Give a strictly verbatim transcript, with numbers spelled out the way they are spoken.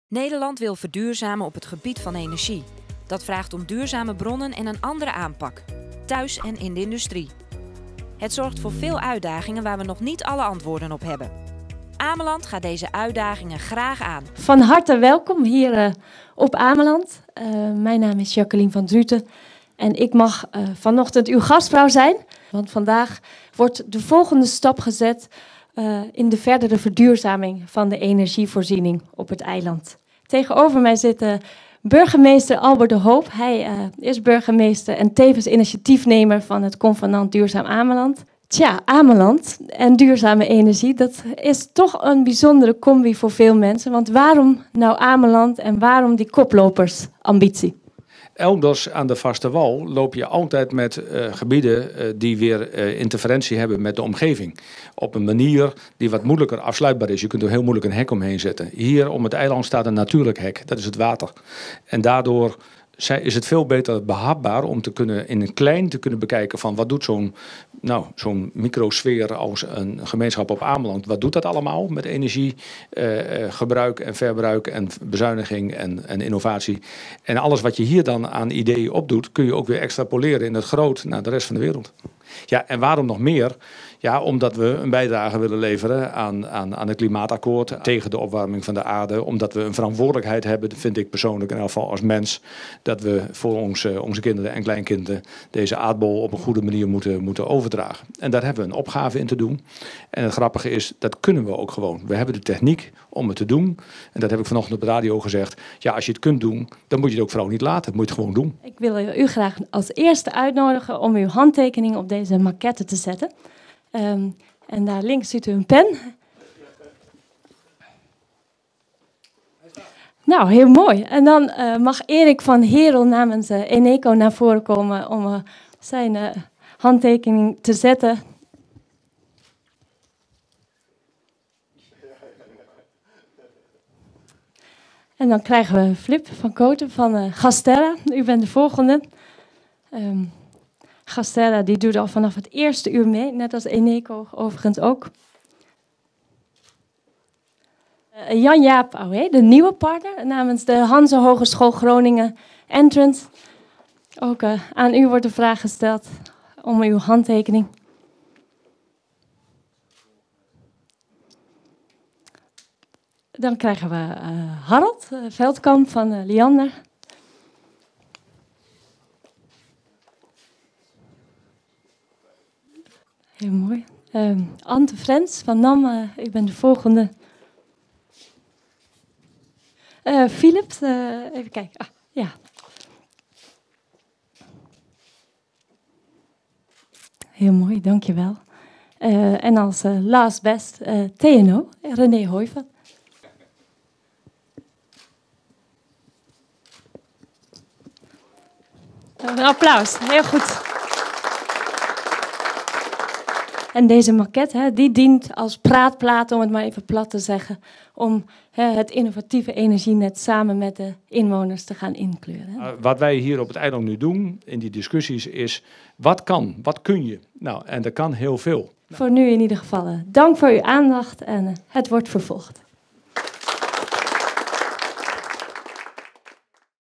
Nederland wil verduurzamen op het gebied van energie. Dat vraagt om duurzame bronnen en een andere aanpak, thuis en in de industrie. Het zorgt voor veel uitdagingen waar we nog niet alle antwoorden op hebben. Ameland gaat deze uitdagingen graag aan. Van harte welkom hier uh, op Ameland. Uh, mijn naam is Jacqueline van Druten en ik mag uh, vanochtend uw gastvrouw zijn. Want vandaag wordt de volgende stap gezet uh, in de verdere verduurzaming van de energievoorziening op het eiland. Tegenover mij zit uh, burgemeester Albert de Hoop. Hij uh, is burgemeester en tevens initiatiefnemer van het Convenant Duurzaam Ameland. Tja, Ameland en duurzame energie, dat is toch een bijzondere combi voor veel mensen. Want waarom nou Ameland en waarom die koplopersambitie? Elders aan de vaste wal loop je altijd met uh, gebieden uh, die weer uh, interferentie hebben met de omgeving. Op een manier die wat moeilijker afsluitbaar is. Je kunt er heel moeilijk een hek omheen zetten. Hier om het eiland staat een natuurlijk hek, dat is het water. En daardoor is het veel beter behapbaar om te kunnen in een klein te kunnen bekijken van wat doet zo'n nou, zo'n microsfeer als een gemeenschap op Ameland. Wat doet dat allemaal met energiegebruik uh, en verbruik en bezuiniging en, en innovatie. En alles wat je hier dan aan ideeën opdoet, kun je ook weer extrapoleren in het groot naar de rest van de wereld. Ja, en waarom nog meer? Ja, omdat we een bijdrage willen leveren aan, aan, aan het klimaatakkoord tegen de opwarming van de aarde. Omdat we een verantwoordelijkheid hebben, vind ik persoonlijk in elk geval als mens, dat we voor onze, onze kinderen en kleinkinderen deze aardbol op een goede manier moeten, moeten overdragen. En daar hebben we een opgave in te doen. En het grappige is, dat kunnen we ook gewoon. We hebben de techniek om het te doen. En dat heb ik vanochtend op de radio gezegd. Ja, als je het kunt doen, dan moet je het ook vooral niet laten. Dat moet je het gewoon doen. Ik wil u graag als eerste uitnodigen om uw handtekening op deze maquette te zetten. Um, en daar links ziet u een pen. Nou, heel mooi. En dan uh, mag Erik van Herel namens uh, Eneco naar voren komen om uh, zijn uh, handtekening te zetten. En dan krijgen we Flip van Koten van uh, Gasterra. U bent de volgende. Um, Gasterra die doet al vanaf het eerste uur mee, net als Eneco overigens ook. Uh, Jan-Jaap Auwé, de nieuwe partner namens de Hanze Hogeschool Groningen Entrance. Ook uh, aan u wordt de vraag gesteld om uw handtekening. Dan krijgen we uh, Harold uh, Veldkamp van uh, Liander. Heel mooi. Uh, Ante Frens van N A M, uh, u bent de volgende. Uh, Philip, uh, even kijken. Ah, ja. Heel mooi, dankjewel. Uh, en als uh, last best uh, T N O, René Hooiven. Een applaus, heel goed. En deze maquette, hè, die dient als praatplaat, om het maar even plat te zeggen, om hè, het innovatieve energienet samen met de inwoners te gaan inkleuren. Uh, wat wij hier op het eiland nu doen, in die discussies, is wat kan, wat kun je? Nou, en er kan heel veel. Voor nu in ieder geval, uh, dank voor uw aandacht en uh, het wordt vervolgd.